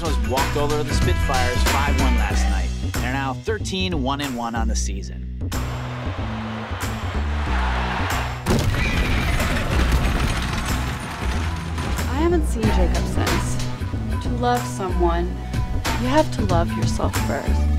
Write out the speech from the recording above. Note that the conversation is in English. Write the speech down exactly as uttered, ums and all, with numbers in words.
Cosmos walked over to the Spitfires five one last night. They're now thirteen one and one on the season. I haven't seen Jacob since. To love someone, you have to love yourself first.